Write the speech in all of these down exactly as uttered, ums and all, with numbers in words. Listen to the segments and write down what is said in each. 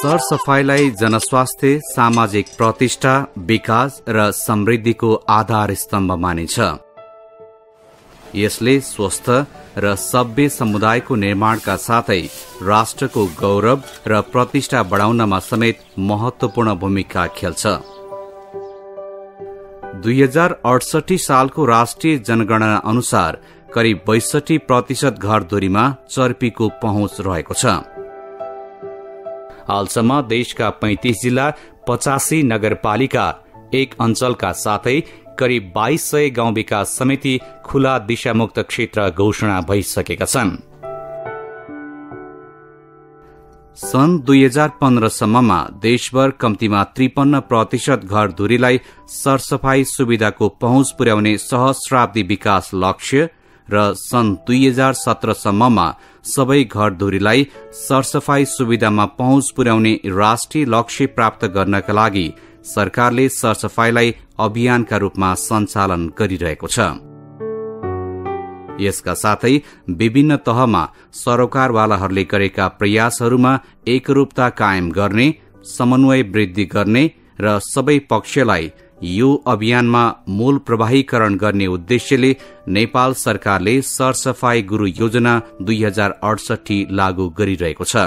सरसफाइलाई जनस्वास्थ्य, सामाजिक प्रतिष्ठा, विकास र समृद्धिको आधार स्तम्भ मानिन्छ। यसले स्वस्थ र सभ्य समुदायको निर्माणका साथै राष्ट्रको गौरव र प्रतिष्ठा बढाउनमा समेत महत्वपूर्ण भूमिका खेल्छ। दुई हजार अडसठी सालको राष्ट्रिय जनगणना अनुसार करिब बैसठी प्रतिशत घरधुरीमा चर्पीको पहुँच रहेको छ। हालसम्म देशका पैंतीस जिल्ला, पचासी नगरपालिका, एक अञ्चलका साथै करिब बाइस सय गाउँ विकास समिति खुला दिशामुक्त क्षेत्र घोषणा भइसकेका छन्। सन् दुई हजार पन्ध्रसम्ममा देशभर कम्तीमा त्रिपन्न प्रतिशत घरधुरीलाई सरसफाई सुविधाको पहुँच पुर्याउने सहस्राब्दी विकास लक्ष्य र सन् दुई हजार सत्रसम्ममा सबै घरधुरीलाई सरसफाई सुविधामा पहुँच पुर्याउने राष्ट्रिय लक्ष्य प्राप्त गर्नका लागि सरकारले सरसफाईलाई अभियानका रूपमा सञ्चालन गरिरहेको छ। यसका साथै विभिन्न तहमा सरोकारवालाहरूले गरेका प्रयासहरूमा एकरूपता कायम गर्ने, समन्वय वृद्धि गर्ने र सबै पक्षलाई यो अभियानमा मूल प्रवाहीकरण गर्ने उद्देश्यले नेपाल सरकारले सरसफाई गुरु योजना दुई हजार अडसठी लागू गरिरहेको छ।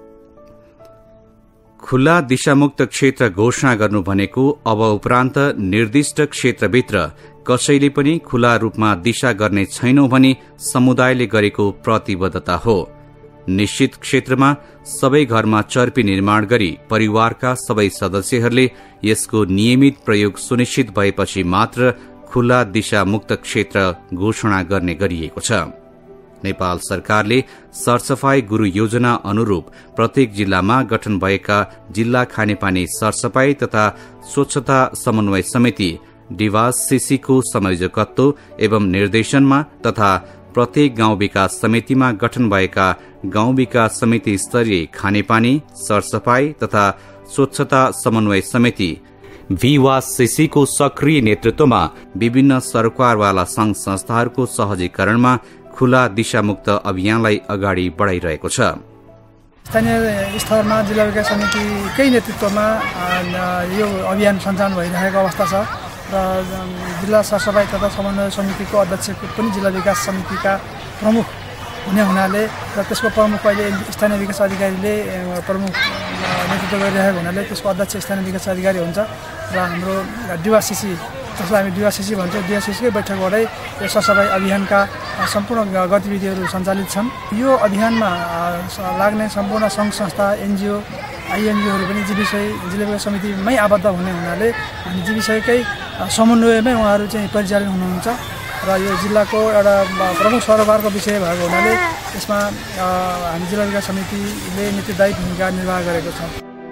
खुला दिशामुक्त क्षेत्र घोषणा गर्नु भनेको अब उपरान्त निर्दिष्ट क्षेत्रभित्र कसैले पनि खुला रूपमा दिशा गर्ने छैनौं भनी समुदायले गरेको प्रतिबद्धता हो। निश्चित क्षेत्रमा सबै घरमा चर्पी निर्माण गरी परिवारका सबै सदस्यहरूले यसको नियमित प्रयोग सुनिश्चित भएपछि मात्र खुला दिशामुक्त क्षेत्र घोषणा गर्ने गरिएको छ। नेपाल सरकारले सरसफाई गुरु योजना अनुरूप प्रत्येक जिल्लामा गठन भएका जिल्ला खानेपानी सरसफाई तथा स्वच्छता समन्वय समिति डिवाससीसीको संयोजकत्व एवं निर्देशनमा तथा प्रत्येक गाउँ विकास समितिमा गठन भएका गाउँ विकास समिति स्तरीय खानेपानी सरसफाई तथा स्वच्छता समन्वय समिति भिवाससीसीको सक्रिय नेतृत्वमा विभिन्न सरकारवाला संघ संस्थाहरूको सहजीकरणमा खुला दिशामुक्त अभियानलाई अगाडि बढ़ाइरहेको छ। स्थानीय स्तरमा जिल्ला विकास समितिकै नेतृत्वमा यो अभियान सञ्चालन भइरहेको अवस्था छ र जिल्ला सरसफाई तथा समन्वय समितिको अध्यक्ष पनि जिल्ला विकास समितिका प्रमुख हुने हुनाले र त्यसको प्रमुख अहिले स्थानीय विकास अधिकारीले प्रमुख नेतृत्व गरिरहेको हुनाले त्यसको अध्यक्ष स्थानीय विकास अधिकारी हुन्छ र हाम्रो डिवासिसी जसलाई हामी डिवासिसी भन्छौँ डिवासिसीकै बैठकबाटै यो सरसफाई अभियानका सम्पूर्ण गतिविधिहरू सञ्चालित छन्। यो अभियानमा लाग्ने सम्पूर्ण सङ्घ संस्था एनजिओ आइएनजिओहरू पनि जीविसय जिल्ला विकास समितिमै आबद्ध हुने हुनाले हामी जीविसयकै समन्वयमै उहाँहरू चाहिँ परिचालन हुनुहुन्छ र यो जिल्लाको एउटा प्रमुख सरोकारको विषय भएको हुनाले यसमा हामी जिल्ला विकास समितिले नीतिदायी भूमिका निर्वाह गरेको छ।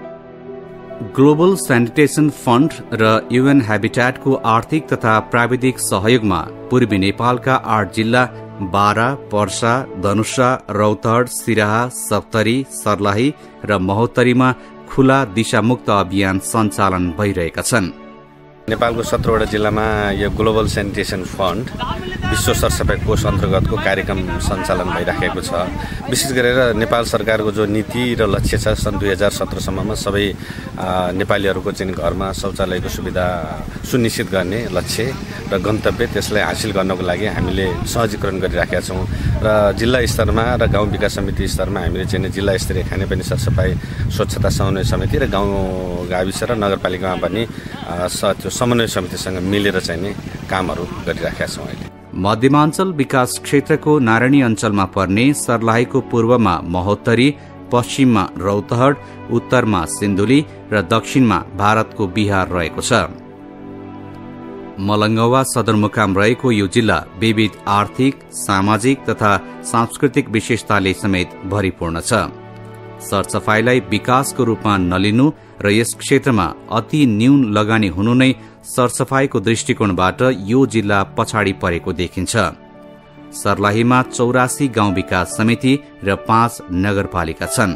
ग्लोबल सैनिटेशन फण्ड र यूएन हैबिटेटको आर्थिक तथा प्राविधिक सहयोगमा पूर्वी नेपालका आठ जिल्ला बारा, पर्सा, धनुषा, रौतहट, सिराहा, सप्तरी, सर्लाही र महोत्तरीमा खुला दिशामुक्त अभियान सञ्चालन भइरहेका छन्। नेपालको सत्रवटा जिल्लामा यो ग्लोबल सैनिटेशन फण्ड विश्व सरसफाई कोष अन्तर्गतको कार्यक्रम सञ्चालन भइराखेको छ। विशेष गरेर नेपाल सरकारको जो नीति र लक्ष्य छ सन् दुई हजार सत्रसम्ममा सबै नेपालीहरूको चाहिँ घरमा शौचालयको सुविधा सुनिश्चित गर्ने लक्ष्य र गन्तव्य त्यसलाई हासिल गर्नको लागि हामीले सहजीकरण गरिराखेका छौँ र जिल्ला स्तरमा र गाउँ विकास समिति स्तरमा हामीले चाहिँ जिल्ला स्तरीय खानेपानी सरसफाई स्वच्छता समन्वय समिति र गाउँ गाविस र नगरपालिकामा पनि समन्वय समितिसँग मिलेर चाहिँ कामहरू गरिराखेका छौँ। अहिले मध्यमाञ्चल विकास क्षेत्रको नारायणी अञ्चलमा पर्ने सर्लाहीको पूर्वमा महोत्तरी, पश्चिममा रौतहट, उत्तरमा सिन्धुली र दक्षिणमा भारतको बिहार रहेको छ। मलङ्गवा सदरमुकाम रहेको यो जिल्ला विविध आर्थिक, सामाजिक तथा सांस्कृतिक विशेषताले समेत भरिपूर्ण छ। सरसफाईलाई विकासको रूपमा नलिनु र यस क्षेत्रमा अति न्यून लगानी हुनु नै सरसफाईको दृष्टिकोणबाट यो जिल्ला पछाडि परेको देखिन्छ। सर्लाहीमा चौरासी गाउँ विकास समिति र पाँच नगरपालिका छन्।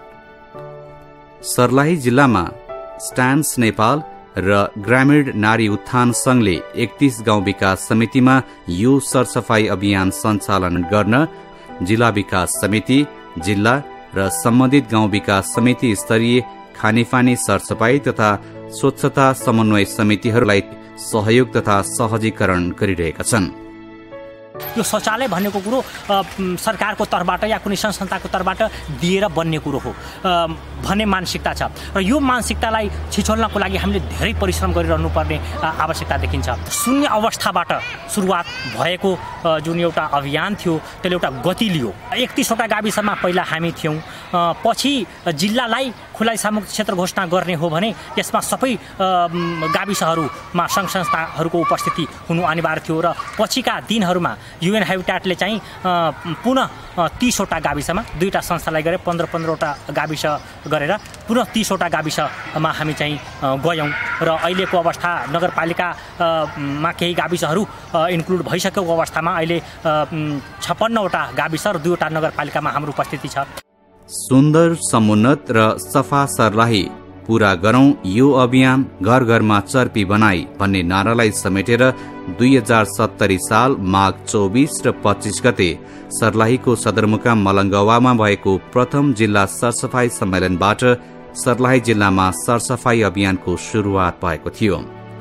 सर्लाही जिल्लामा स्ट्यान्स नेपाल र ग्रामीण नारी उत्थान संघले एकतीस गाउँ विकास समितिमा यो सरसफाई अभियान सञ्चालन गर्न जिल्ला विकास समिति, जिल्ला र सम्बन्धित गाउँ विकास समिति स्तरीय खानेपानी सरसफाई तथा स्वच्छता समन्वय समितिहरूलाई सहयोग तथा सहजीकरण गरिरहेका छन्। यो शौचालय भनेको कुरो सरकारको तर्फबाट या कुनै संस्थाको तर्फबाट दिएर बन्ने कुरो हो भन्ने मानसिकता छ र यो मानसिकतालाई छिचोल्नको लागि हामीले धेरै परिश्रम गरिरहनु पर्ने आवश्यकता देखिन्छ। शून्य अवस्थाबाट सुरुवात भएको जुन एउटा अभियान थियो त्यसले एउटा गति लियो। एकतीसवटा गाविसमा पहिला हामी थियौँ, पछि जिल्लालाई खुला दिशामुक्त क्षेत्र घोषणा गर्ने हो भने त्यसमा सबै गाविसहरूमा सङ्घ संस्थाहरूको उपस्थिति हुनु अनिवार्य थियो र पछिका दिनहरूमा युएन हेबिट्याटले चाहिँ पुनः तीसवटा गाविसमा दुईवटा संस्थालाई गरे पन्ध्र पन्ध्रवटा गाविस गरेर पुनः तीसवटा गाविसमा हामी चाहिँ गयौँ र अहिलेको अवस्था नगरपालिकामा केही गाविसहरू इन्क्लुड भइसकेको अवस्थामा अहिले छप्पन्नवटा गाविस र दुईवटा नगरपालिकामा हाम्रो उपस्थिति छ। सुन्दर, समुन्नत र सफा सर्लाही पूरा गरौं यो अभियान घर घरमा चर्पी बनाई भन्ने नारालाई समेटेर दुई हजार सत्तरी साल माघ चौबीस र पच्चीस गते सर्लाहीको सदरमुकाम मलङ्गवामा भएको प्रथम जिल्ला सरसफाई सम्मेलनबाट सर्लाही जिल्लामा सरसफाई अभियानको शुरूआत भएको थियो।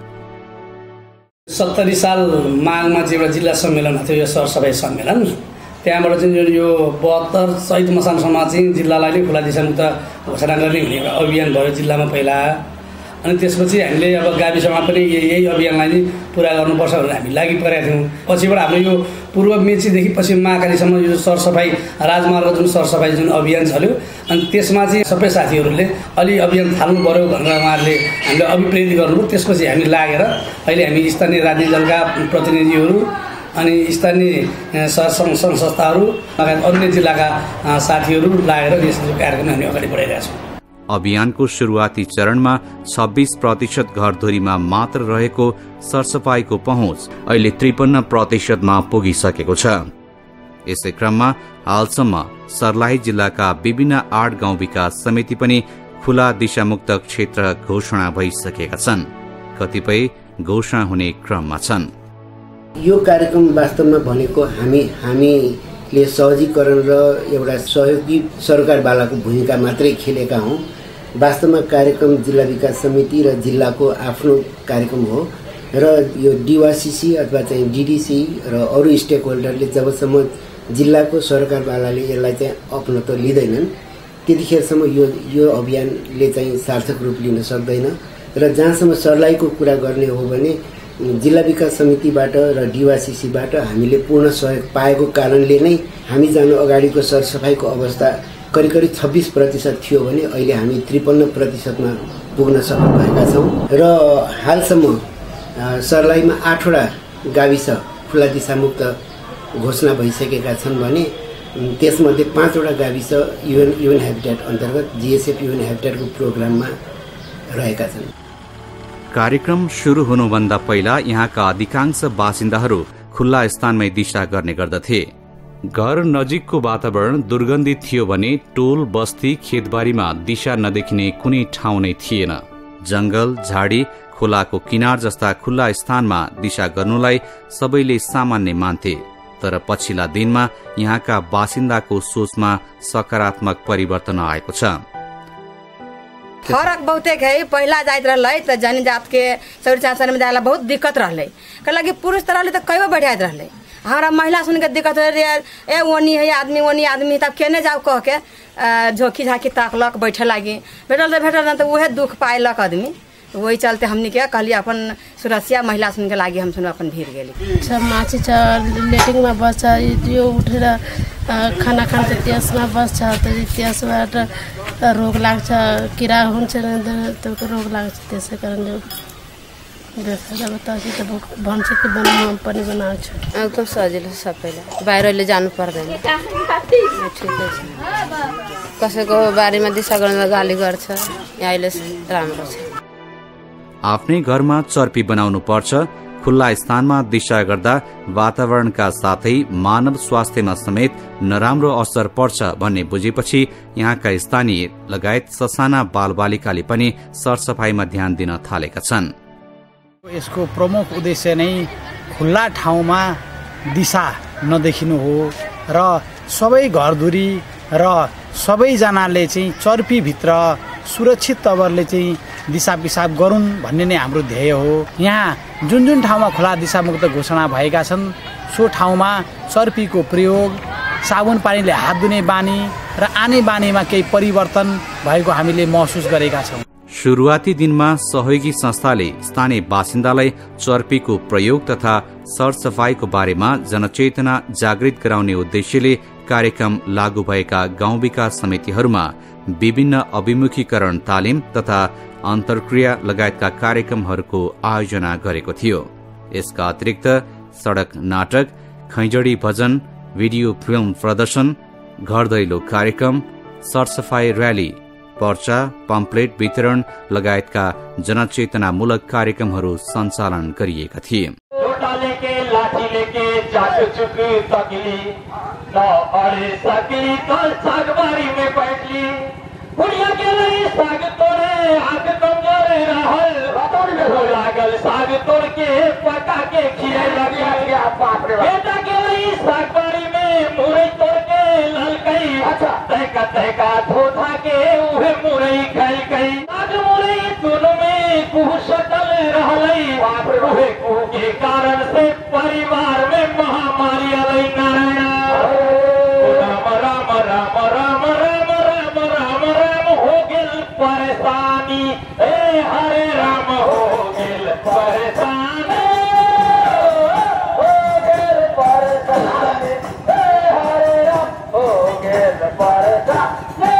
सत्तरी साल माघमा चाहिँ एउटा जिल्ला सम्मेलन थियो, यो सरसफाई सम्मेलन। त्यहाँबाट चाहिँ यो बहत्तर चैत मसानसम्म चाहिँ जिल्लालाई नै खुला दिशामुक्त घोषणा गर्ने हुने एउटा अभियान भयो जिल्लामा पहिला। अनि त्यसपछि हामीले अब गाविसमा पनि यही अभियानलाई नै पुरा गर्नुपर्छ भनेर हामी लागि परेका थियौँ। पछिबाट हाम्रो यो पूर्व मेचीदेखि पश्चिम महाकालीसम्म यो सरसफाई राजमार्ग जुन सरसफाई जुन अभियान चल्यो, अनि त्यसमा चाहिँ सबै साथीहरूले अलि अभियान थाल्नु पऱ्यो भनेर उहाँहरूले हामीले अभिप्रेरित गर्नुभयो। त्यसपछि हामी लागेर अहिले हामी स्थानीय राजनीतिक दलका प्रतिनिधिहरू अनि स्थानीय सङ्घ संस्थाहरू लगायत अन्य जिल्लाका साथीहरू लागेर यस कार्यक्रम हामी अगाडि बढाइरहेका छौँ। अभियानको सुरुवाती चरणमा छब्बीस प्रतिशत घरधुरीमा मात्र रहेको सरसफाईको पहुँच अहिले त्रिपन्न प्रतिशतमा पुगिसकेको छ। यसै क्रममा हालसम्म सर्लाही जिल्लाका विभिन्न आठ गाउँ विकास समिति पनि खुला दिशामुक्त क्षेत्र घोषणा भइसकेका छन्। कतिपय घोषणा हुने क्रममा छन्। यो कार्यक्रम वास्तवमा भनेको हामी हामीले सहजीकरण र एउटा सहयोगी सरकारवालाको भूमिका मात्रै खेलेका हौँ। वास्तवमा कार्यक्रम जिल्ला विकास समिति र जिल्लाको आफ्नो कार्यक्रम हो र यो डिवासिसी अथवा चाहिँ डिडिसी र अरू स्टेक होल्डरले जबसम्म जिल्लाको सरकारवालाले यसलाई चाहिँ अपनत्व लिँदैनन् त्यतिखेरसम्म यो यो अभियानले चाहिँ सार्थक रूप लिन सक्दैन। र जहाँसम्म सर्लाहीको कुरा गर्ने हो भने जिल्ला विकास समितिबाट र डिवासिसीबाट हामीले पूर्ण सहयोग पाएको कारणले नै हामी जानु अगाडिको सरसफाइको अवस्था करिब करिब छब्बिस प्रतिशत थियो भने अहिले हामी त्रिपन्न प्रतिशतमा पुग्न सक्नु भएका छौँ। र हालसम्म सर्लाहीमा आठवटा गाविस खुला दिशामुक्त घोषणा भइसकेका छन् भने त्यसमध्ये पाँचवटा गाविस युएन युएन हेबिट्याट अन्तर्गत जिएसएफ युएन हेबिट्याटको प्रोग्राममा रहेका छन्। कार्यक्रम शुरू हुनुभन्दा पहिला यहाँका अधिकांश बासिन्दाहरू खुल्ला स्थानमै दिशा गर्ने गर्दथे। घर नजिकको वातावरण दुर्गन्धित थियो भने टोल बस्ती खेतबारीमा दिशा नदेखिने कुनै ठाउँ नै थिएन। जंगल झाडी खोलाको किनार जस्ता खुल्ला स्थानमा दिशा गर्नुलाई सबैले सामान्य मान्थे। तर पछिल्ला दिनमा यहाँका बासिन्दाको सोचमा सकारात्मक परिवर्तन आएको छ। फरक बहुते है। पहिला जाइत रहलै त जन जात के चौरी चाँचर में जाएला बहुत दिक्कत रहलै। कहला कि पुरुष त रहलै त कईबो बैठाइत रहलै। हमारा महिला सुन के दिक्कत हो रही ए ओनी है आदमी ओनी आदमी तब केने जाओ कह के झोंकी झाँकी ताकलक बैठे लागी भेटल तो भेटल न तो वह दुख पायलक आदमी। वही चलते हमने क्या कहलिए अपन सुरक्षा महिला सुन के लागी हम सुन अपन भीड़ गेली। सब माछी छ लेटिंग में बस यो उठेर खाना खान्छ त्यसमा बस्छ त त्यसबाट रोग लाग्छ किरा हुन्छ त रोग लाग्छ। त्यसै कारणले देखा बताउँछु त भन्छ कि बनाउनु पनि बनाउँछ। एकदम सजिलो सबैलाई बाहिरले जानु पर्दैन। ठिकै छ। कसैको बारीमा दिशा गर्न गाली गर्छ अहिले राम्रो छ। आफ्नै घरमा चर्पी बनाउनु पर्छ। खुल्ला स्थानमा दिशा गर्दा वातावरणका साथै मानव स्वास्थ्यमा समेत नराम्रो असर पर्छ भन्ने बुझेपछि यहाँका स्थानीय लगायत ससाना बालबालिकाले पनि सरसफाईमा ध्यान दिन थालेका छन्। यसको प्रमुख उद्देश्य नै खुल्ला ठाउँमा दिशा नदेखिनु हो र सबै घरधुरी र सबैजनाले चाहिँ चर्पीभित्र सुरक्षित तवरले चाहिँ दिशा पिसाब गरून् भन्ने नै हाम्रो ध्येय हो। यहाँ जुन जुन ठाउँमा खुला दिशामुक्त घोषणा भएका छन् सो ठाउँमा चर्पीको प्रयोग, साबुन पानीले हात धुने बानी र आने बानीमा केही परिवर्तन भएको हामीले महसुस गरेका छौँ। सुरुवाती दिनमा सहयोगी संस्थाले स्थानीय बासिन्दालाई चर्पीको प्रयोग तथा सरसफाईको बारेमा जनचेतना जागृत गराउने उद्देश्यले कार्यक्रम लागू भएका गाउँ विकास समितिहरूमा विभिन्न अभिमुखीकरण तालिम तथा अन्तर्क्रिया लगायतका कार्यक्रमहरूको आयोजना गरेको थियो। यसका अतिरिक्त सडक नाटक, खैजडी भजन, भिडियो फिल्म प्रदर्शन, घर दैलो कार्यक्रम, सरसफाई र्याली, पर्चा, पम्पलेट वितरण लगायतका जनचेतनामूलक कार्यक्रमहरू सञ्चालन गरिएका थिए। कारण से परिवार में महामारी आई राम राम राम राम राम राम राम राम हो गेल परेशानी, ए हरे राम हो गेल परेशानी, हो गेल परेशानी, ए हरे राम हो गेल परेशानी,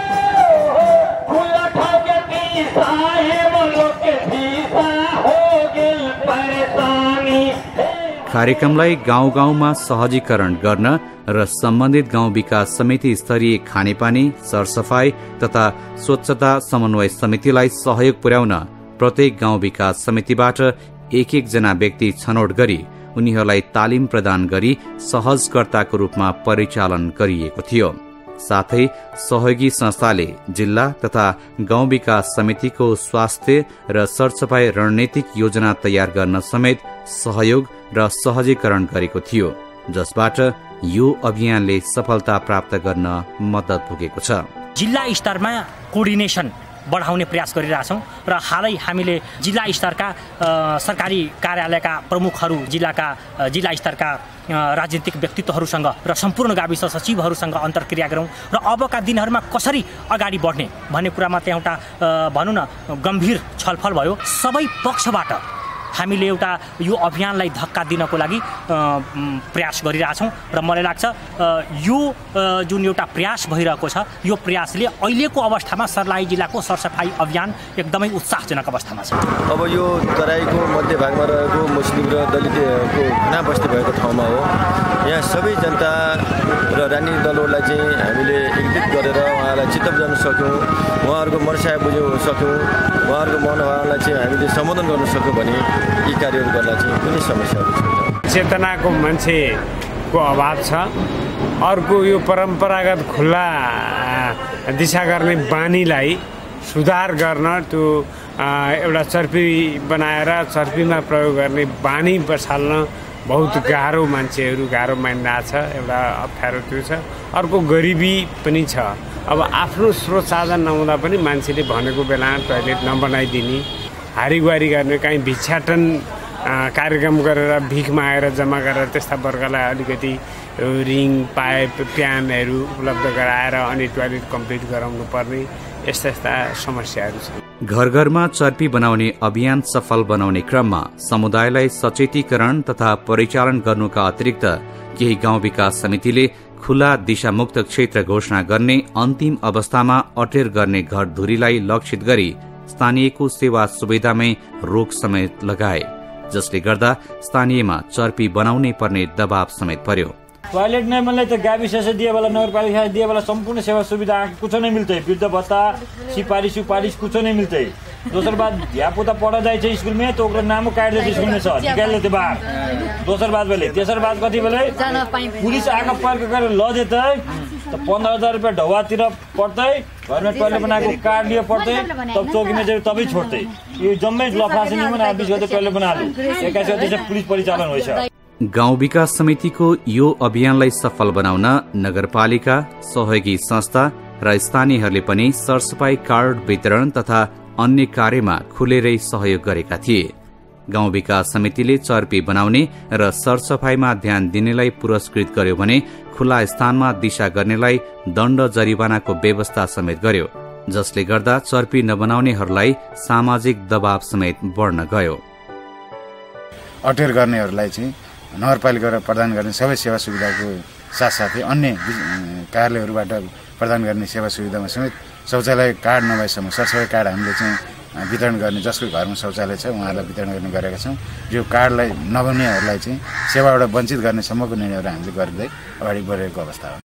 खुला ठाव के पीसा हे मलो के पीसा हो गेल परेशानी। कार्यक्रमलाई गाउँ गाउँमा सहजीकरण गर्न र सम्बन्धित गाउँ विकास समिति स्तरीय खानेपानी, सरसफाई तथा स्वच्छता समन्वय समितिलाई सहयोग पुर्याउन प्रत्येक गाउँ विकास समितिबाट एक एक जना व्यक्ति छनौट गरी उनीहरूलाई तालिम प्रदान गरी सहजकर्ताको रूपमा परिचालन गरिएको थियो। साथै सहयोगी संस्थाले जिल्ला तथा गाउँ विकास समितिको स्वास्थ्य र सरसफाई रणनीतिक योजना तयार गर्न समेत सहयोग र सहजीकरण गरेको थियो, जसबाट यो अभियानले सफलता प्राप्त गर्न मद्दत पुगेको छ। जिल्ला स्तरमा कोर्डिनेसन बढाउने प्रयास गरिरहेछौँ र हालै हामीले जिल्ला स्तरका सरकारी कार्यालयका प्रमुखहरू, जिल्लाका जिल्ला स्तरका राजनीतिक व्यक्तित्वहरूसँग र सम्पूर्ण गाविस सचिवहरूसँग अन्तर्क्रिया गरौँ र अबका दिनहरूमा कसरी अगाडि बढ्ने भन्ने कुरामा त्यहाँ एउटा भनौँ न गम्भीर छलफल भयो। सबै पक्षबाट हामीले एउटा यो अभियानलाई धक्का दिनको लागि प्रयास गरिरहेछौँ र मलाई लाग्छ यो जुन एउटा प्रयास भइरहेको छ यो प्रयासले अहिलेको अवस्थामा सर्लाही जिल्लाको सरसफाई अभियान एकदमै उत्साहजनक अवस्थामा छ। अब यो तराईको मध्यभागमा रहेको मुस्लिम र दलितको घना बस्ती भएको ठाउँमा हो। यहाँ सबै जनता र राजनीतिक दलहरूलाई चाहिँ हामीले एकजुट गरेर उहाँलाई चित्त बुझाउन सक्यौँ, उहाँहरूको मनसाय बुझ्न सक्यौँ, उहाँहरूको मनोभावलाई चाहिँ हामीले सम्बोधन गर्न सक्यौँ भने यी कार्यहरू गर्दा चाहिँ कुनै समस्याहरू छैन। चेतनाको मान्छेको अभाव छ। अर्को यो परम्परागत खुल्ला दिशा गर्ने बानीलाई सुधार गर्न त्यो एउटा चर्पी बनाएर चर्पीमा प्रयोग गर्ने बानी बसाल्न बहुत गाह्रो, मान्छेहरू गाह्रो मानिरहेको छ। एउटा अप्ठ्यारो त्यो छ। अर्को गरिबी पनि छ। अब आफ्नो स्रोत साधन नहुँदा पनि मान्छेले भनेको बेला टोयलेट नबनाइदिने, हारीगुहारी गर्ने, काहीँ भिक्षाटन कार्यक्रम गरेर भिख मागेर जम्मा गरेर त्यस्ता वर्गलाई अलिकति रिङ, पाइप, प्यानहरू उपलब्ध गराएर अनि टोयलेट कम्प्लिट गराउनु पर्ने यस्ता यस्ता समस्याहरू छन्। घर घरमा चर्पी बनाउने अभियान सफल बनाउने क्रममा समुदायलाई सचेतीकरण तथा परिचालन गर्नुका अतिरिक्त केही गाउँ विकास समितिले खुला दिशामुक्त क्षेत्र घोषणा गर्ने अन्तिम अवस्थामा अटेर गर्ने घर धुरीलाई लक्षित गरी स्थानीयको सेवा सुविधामै रोक समेत लगाए, जसले गर्दा स्थानीयमा चर्पी बनाउनै पर्ने दबाव समेत पर्यो। टॉयलेट नहीं मिलने तो गाविस से दिए वाला नगर पालिका से दिए वाला संपूर्ण सेवा सुविधा कुछ नहीं मिलते, वृद्ध भत्ता, सिफारिश सिफारिश कुछ नहीं मिलते। दोसर बात धिया पुता पढ़ा जाए स्कूल में तो नामो काट देते स्कूल में सर निकाल लेते बाहर। दोसर बात बोले तेसर बात कथी बोले पुलिस आके पार्क कर ल देते तो पंद्रह हजार रुपया ढौवातिर पड़ते, घर में टॉयलेट बनाएको कार्ड लिए पड़ते, तब चौकी में जाए तभी छोड़ते। ये जम्मै लफड़ा से नहीं बना बीस गते टॉयलेट बना लो एक्काइस गते से पुलिस परिचालन हुँदैछ। गाउँ विकास समितिको यो अभियानलाई सफल बनाउन नगरपालिका, सहयोगी संस्था, र स्थानीयहरूले पनि सरसफाई कार्ड वितरण तथा अन्य कार्यमा खुलेरै सहयोग गरेका थिए। गाउँ विकास समितिले चर्पी बनाउने र सरसफाईमा ध्यान दिनेलाई पुरस्कृत गर्यो भने खुला स्थानमा दिशा गर्नेलाई दण्ड जरिवानाको व्यवस्था समेत गर्यो, जसले गर्दा चर्पी नबनाउनेहरूलाई सामाजिक दबाव समेत बढ्न गयो। अटेर गर्नेहरूलाई चाहिँ नगरपालिकाबाट प्रदान गर्ने सबै सेवा सुविधाको साथसाथै अन्य कार्यालयहरूबाट प्रदान गर्ने सेवा सुविधामा समेत शौचालय कार्ड नभएसम्म सरसफाई कार्ड हामीले चाहिँ वितरण गर्ने, जसको घरमा शौचालय छ उहाँहरूलाई वितरण गर्ने गरेका छौँ। यो कार्डलाई नबन्नेहरूलाई चाहिँ सेवाबाट वञ्चित गर्नेसम्मको निर्णयहरू हामीले गर्दै अगाडि बढेको अवस्था हो।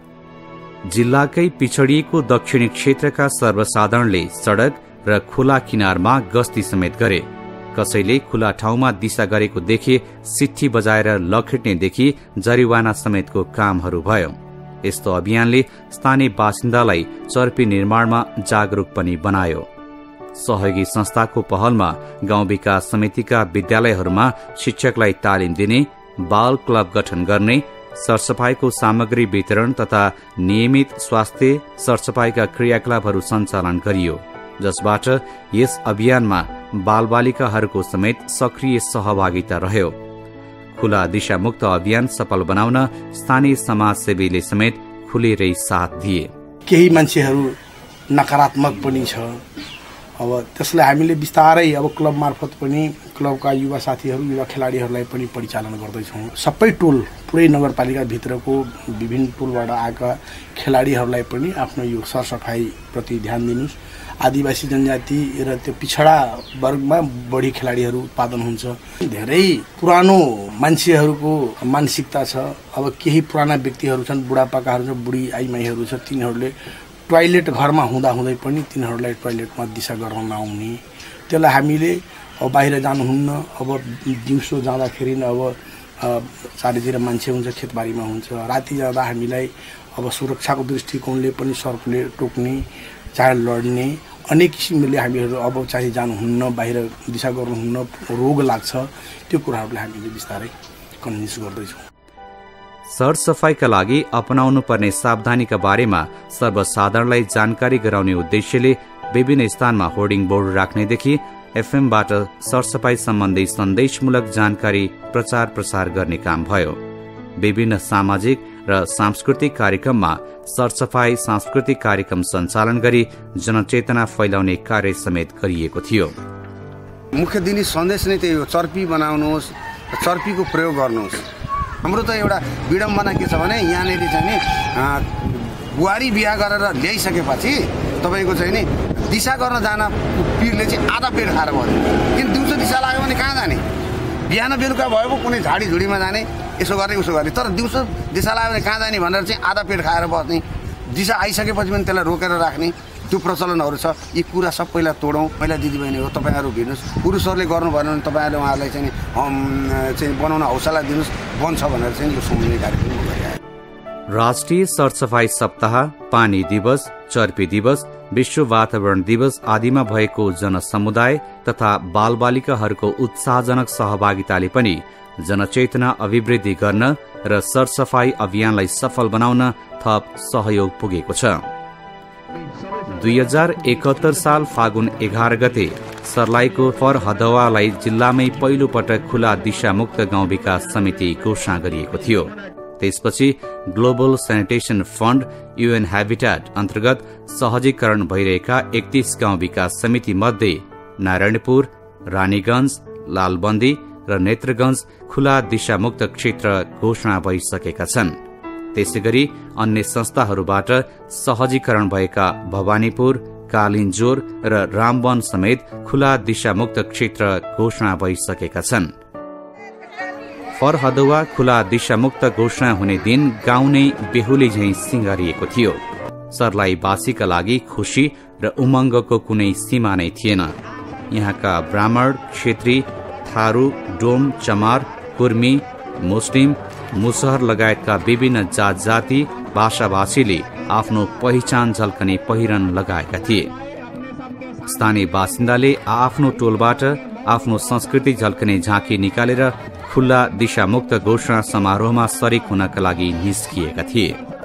जिल्लाकै पिछडिएको दक्षिणी क्षेत्रका सर्वसाधारणले सड़क र खुला किनारमा गस्ती समेत गरे। कसैले खुला ठाउँमा दिशा गरेको देखे सिट्ठी बजाएर लखेट्नेदेखि जरिवाना समेतको कामहरू भयो। यस्तो अभियानले स्थानीय बासिन्दालाई चर्पी निर्माणमा जागरूक पनि बनायो। सहयोगी संस्थाको पहलमा गाउँ विकास समितिका विद्यालयहरूमा शिक्षकलाई तालिम दिने, बाल क्लब गठन गर्ने, सरसफाईको सामग्री वितरण तथा नियमित स्वास्थ्य सरसफाईका क्रियाकलापहरू सञ्चालन गरियो, जसबाट यस अभियानमा बालबालिकाहरूको समेत सक्रिय सहभागिता रह्यो। खुला दिशामुक्त अभियान सफल बनाउन स्थानीय समाजसेवीले समेत खुलेरै साथ दिए। केही मान्छेहरू नकारात्मक पनि छ, अब त्यसलाई हामीले बिस्तारै अब क्लब मार्फत पनि क्लबका युवा साथीहरू युवा खेलाडीहरूलाई पनि परिचालन गर्दैछौँ। सबै टोल पुरै नगरपालिकाभित्रको विभिन्न टोलबाट आएका खेलाडीहरूलाई पनि आफ्नो यो सरसफाई प्रति ध्यान दिनुहोस्। आदिवासी जनजाति र त्यो पिछडा वर्गमा बढी खेलाडीहरू उत्पादन हुन्छ। धेरै पुरानो मान्छेहरूको मानसिकता छ। अब केही पुराना व्यक्तिहरू छन्, बुढापाकाहरू छ, बुढी आइमाईहरू छ, तिनीहरूले टोयलेट घरमा हुँदा हुँदै पनि तिनीहरूलाई टोयलेटमा दिशा गर्न नआउने। त्यसलाई हामीले अब बाहिर जानुहुन्न, अब दिउँसो जाँदाखेरि अब चारैतिर मान्छे हुन्छ, खेतबारीमा हुन्छ, राति जाँदा हामीलाई अब सुरक्षाको दृष्टिकोणले पनि सर्पले टोक्ने, चाहे लड्ने, अनेक किसिमले हामीहरू अब चाहिँ जानुहुन्न, बाहिर दिशा गर्नुहुन्न, रोग लाग्छ। त्यो कुराहरूलाई हामीले बिस्तारै कन्भिन्स गर्दैछौँ। सरसफाईका लागि अपनाउनु पर्ने सावधानीका बारेमा सर्वसाधारणलाई जानकारी गराउने उद्देश्यले विभिन्न स्थानमा होर्डिङ बोर्ड राख्नेदेखि एफएमबाट सरसफाई सम्बन्धी सन्देशमूलक जानकारी प्रचार प्रसार गर्ने काम भयो। विभिन्न सामाजिक र सांस्कृतिक कार्यक्रममा सरसफाई सांस्कृतिक कार्यक्रम सञ्चालन गरी जनचेतना फैलाउने कार्य समेत गरिएको थियो। मुख्य दिने सन्देश नै त्यही हो, चर्पी बनाउनुहोस्, चर्पीको प्रयोग गर्नुहोस्। हाम्रो त एउटा विडम्बना के छ भने यहाँनिर चाहिँ नि बुहारी बिहा गरेर ल्याइसकेपछि तपाईँको चाहिँ नि दिशा गर्न जान पिरले चाहिँ आधा पेट खाएर भयो। किन दिउँसो दिशा लाग्यो भने कहाँ जाने? बिहान बेलुका भयो पो कुनै झाडी झुडीमा जाने, यसो गर्ने उसो गर्ने। तर दिउँसो दिशा लाग्यो भने कहाँ जाने भनेर चाहिँ आधा पेट खाएर बस्ने, दिशा आइसकेपछि पनि त्यसलाई रोकेर राख्ने, त्यो प्रचलनहरू छ। यी कुरा सबैलाई तोडौँ। पहिला दिदीबहिनीहरू तपाईँहरू भिड्नुहोस्, पुरुषहरूले गर्नु भएन भने तपाईँहरूले उहाँहरूलाई चाहिँ चाहिँ बनाउन हौसला दिनुहोस्, बन्छ भनेर चाहिँ यो सुन्ने कार्यक्रम गरिरहेको। राष्ट्रिय सरसफाई सप्ताह, पानी दिवस, चर्पी दिवस, विश्व वातावरण दिवस आदिमा भएको जनसमुदाय तथा बालबालिकाहरूको उत्साहजनक सहभागिताले पनि जनचेतना अभिवृद्धि गर्न र सरसफाई अभियानलाई सफल बनाउन थप सहयोग पुगेको छ। दुई हजार एकहत्तर साल फागुन एघार गते सर्लाहीको फरहदवालाई जिल्लामै पहिलो पटक खुला दिशामुक्त गाउँ विकास समिति घोषणा गरिएको थियो। त्यसपछि global sanitation fund UN habitat अन्तर्गत सहजीकरण भइरहेका एकतीस गाउँ विकास समिति मध्ये नारायणपुर, रानीगंज, लालबन्दी र नेत्रगंज खुला दिशामुक्त क्षेत्र घोषणा भइसकेका छन्। त्यसैगरी अन्य संस्थाहरूबाट सहजीकरण भएका भवानीपुर, कालिन्जोर र रामवन समेत खुला दिशामुक्त क्षेत्र घोषणा भइसकेका छन्। फरहदवा खुला दिशामुक्त घोषणा हुने दिन गाउँ नै बेहुली झैं सिंगारिएको थियो। सर्लाहीवासीका लागि खुशी र उमङ्गको कुनै सीमा नै थिएन। यहाँका ब्राह्मण, क्षेत्री, थारू, डोम, चमार, कुर्मी, मुस्लिम, मुसहर लगायतका विभिन्न जात जाति भाषाभाषीले आफ्नो पहिचान झल्कने पहिरन लगाएका थिए। स्थानीय बासिन्दाले आफ्नो टोलबाट आफ्नो संस्कृति झल्कने झाँकी निकालेर खुल्ला दिशामुक्त घोषणा समारोहमा सरिक हुनका लागि निस्किएका थिए।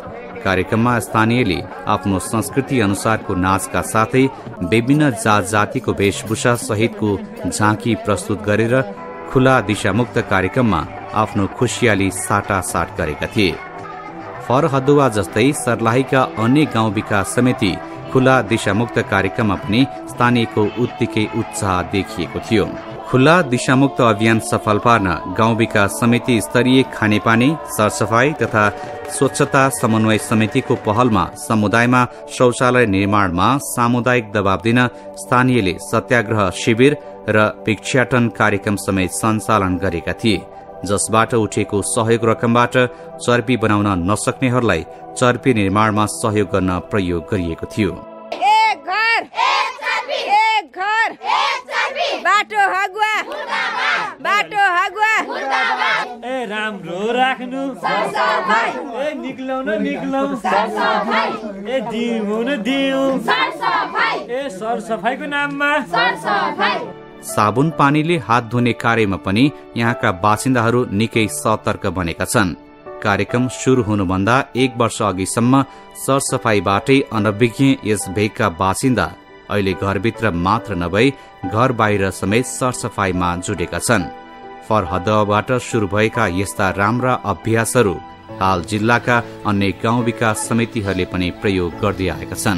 कार्यक्रममा स्थानीयले आफ्नो संस्कृति अनुसारको नाचका साथै विभिन्न जात जातिको वेशभूषा सहितको झाँकी प्रस्तुत गरेर खुला दिशामुक्त कार्यक्रममा आफ्नो खुशियाली साटासाट गरेका थिए। फरहदुवा जस्तै सर्लाहीका अन्य गाउँ विकास समिति खुला दिशामुक्त कार्यक्रममा पनि स्थानीयको उत्तिकै उत्साह देखिएको थियो। खुला दिशामुक्त अभियान सफल पार्न गाउँ विकास समिति स्तरीय खानेपानी, सरसफाई तथा स्वच्छता समन्वय समितिको पहलमा समुदायमा शौचालय निर्माणमा सामुदायिक दबाव दिन स्थानीयले सत्याग्रह शिविर र भिक्षाटन कार्यक्रम समेत सञ्चालन गरेका थिए, जसबाट उठेको सहयोग रकमबाट चर्पी बनाउन नसक्नेहरूलाई चर्पी निर्माणमा सहयोग गर्न प्रयोग गरिएको थियो। एक घर, एक चर्पी, एक घर, एक चर्पी, बाटो हगुवा, बाटो हगुवा, ए राम्रो राख्नु, सरसफाई, ए निक्लौ न निक्लौ, सरसफाई, ए दिउँ न दिउँ, सरसफाई, ए सरसफाईको नाममा सरसफाई। साबुन पानीले हात धुने कार्यमा पनि यहाँका बासिन्दाहरू निकै सतर्क बनेका छन्। कार्यक्रम शुरू हुनुभन्दा एक वर्ष अघिसम्म सरसफाईबाटै अनभिज्ञ यस भेगका बासिन्दा अहिले घरभित्र मात्र नभई घर बाहिर समेत सरसफाईमा जुटेका छन्। फरहदबाट शुरू भएका यस्ता राम्रा अभ्यासहरू हाल जिल्लाका अन्य गाउँ विकास समितिहरूले पनि प्रयोग गर्दै आएका छन्।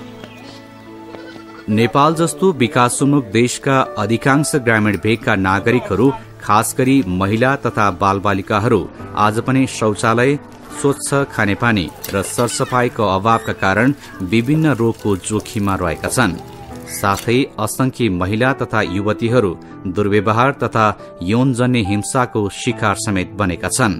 नेपाल जस्तो विकासोन्मुख देशका अधिकांश ग्रामीण भेगका नागरिकहरू, खास गरी महिला तथा बालबालिकाहरू आज पनि शौचालय, स्वच्छ खानेपानी र सरसफाईको अभावका कारण विभिन्न रोगको जोखिममा रहेका छन्। साथै असंख्य महिला तथा युवतीहरू दुर्व्यवहार तथा यौनजन्य हिंसाको शिकार समेत बनेका छन्।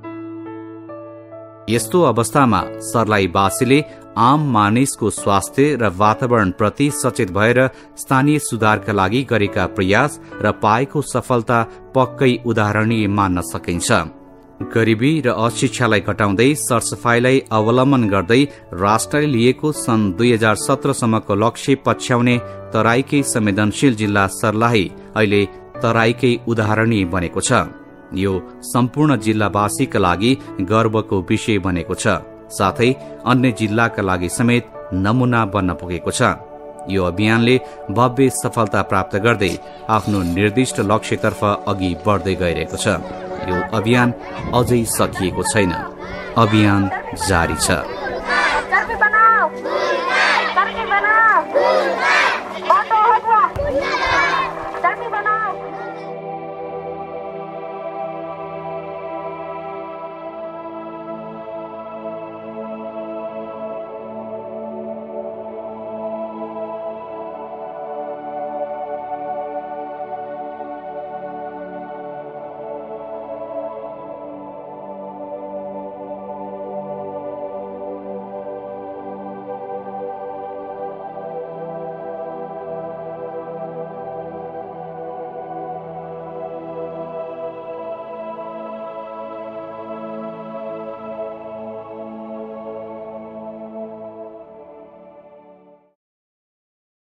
यस्तो अवस्थामा सर्लाहीवासीले आम मानिसको स्वास्थ्य र वातावरण प्रति सचेत भएर स्थानीय सुधारका लागि गरेका प्रयास र पाएको सफलता पक्कै उदाहरणीय मान्न सकिन्छ। गरिबी र अशिक्षालाई घटाउँदै सरसफाईलाई अवलम्बन गर्दै राष्ट्रले लिएको सन् दुई हजार सत्रसम्मको लक्ष्य पछ्याउने तराईकै संवेदनशील जिल्ला सर्लाही अहिले तराईकै उदाहरणीय बनेको छ। यो सम्पूर्ण जिल्लावासीका लागि गर्वको विषय बनेको छ, साथै अन्य जिल्लाका लागि समेत नमूना बन्न पुगेको छ। यो अभियानले भव्य सफलता प्राप्त गर्दै आफ्नो निर्दिष्ट लक्ष्यतर्फ अघि बढ्दै गइरहेको छ। यो अभियान अझै सकिएको छैन, अभियान जारी छ।